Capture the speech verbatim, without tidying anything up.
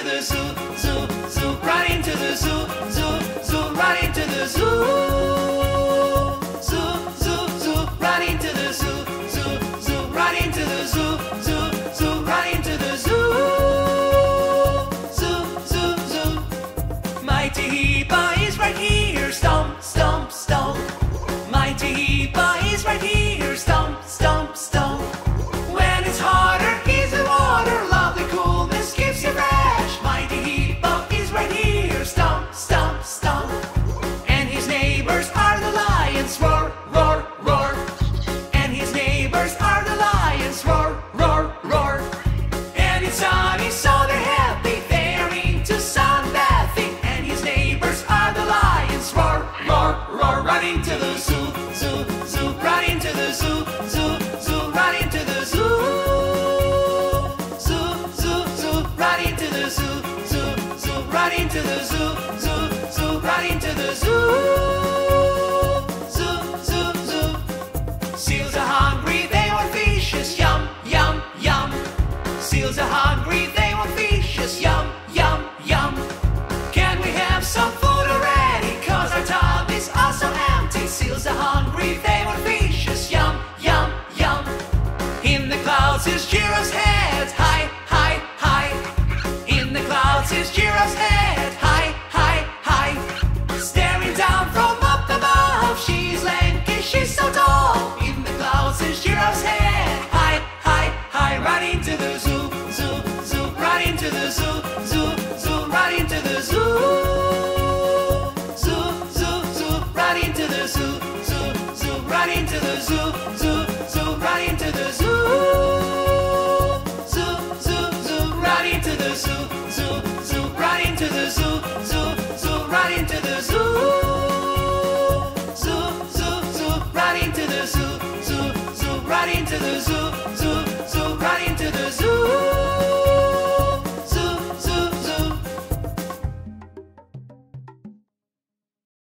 the zoo, zoo, zoo, right into the zoo, zoo, zoo, right into the zoo, zoo, zoo, zoo, right into the zoo, zoo, zoo, right into the zoo, zoo, zoo, right into the zoo, zoo, zoo, zoo. Mighty hippo is right here, stomp, stomp, stomp. Mighty hippo is right here, stomp, stomp, stomp. When it's hotter, he's in water, lovely coolness keeps you fresh. Mighty hippo is right here, stomp, stomp, stomp. And his neighbors are the lions, roar, roar, roar. And his neighbors are the lions, roar, roar, roar. And it's sunny, so they're happy, they're into sunbathing. And his neighbors are the lions, roar, roar, roar. Right into the zoo, zoo, zoo, right into the zoo, zoo, zoo, right into the zoo, zoo, zoo, zoo, right into the zoo, zoo, zoo, right into the zoo, zoo, zoo, right into the zoo, zoo, zoo, zoo. Seals are hungry, they want fishes, yum, yum, yum. Seals are hungry, they want fishes, yum, yum, yum. Can we have some food already? Cause our tummies are so empty. Seals are hungry, they want fishes, yum, yum, yum. In the clouds is giraffe's head, high, high, high. In the clouds is giraffe's head, high, high, high. Staring down from up above, she's lanky, she's so tall. In the clouds is giraffe's head, high, high, high. Right into the zoo, zoo, zoo, right into the zoo, zoo, zoo, right into the zoo, zoo, zoo, zoo, right into the zoo, zoo, zoo, right into the zoo, zoo, zoo, right into the zoo, zoo, zoo, zoo, right into the zoo, zoo, zoo, right into the zoo, zoo, zoo, right into the zoo, zoo, zoo, zoo, right into the zoo, zoo, zoo, right into the zoo, zoo, zoo, right into the zoo.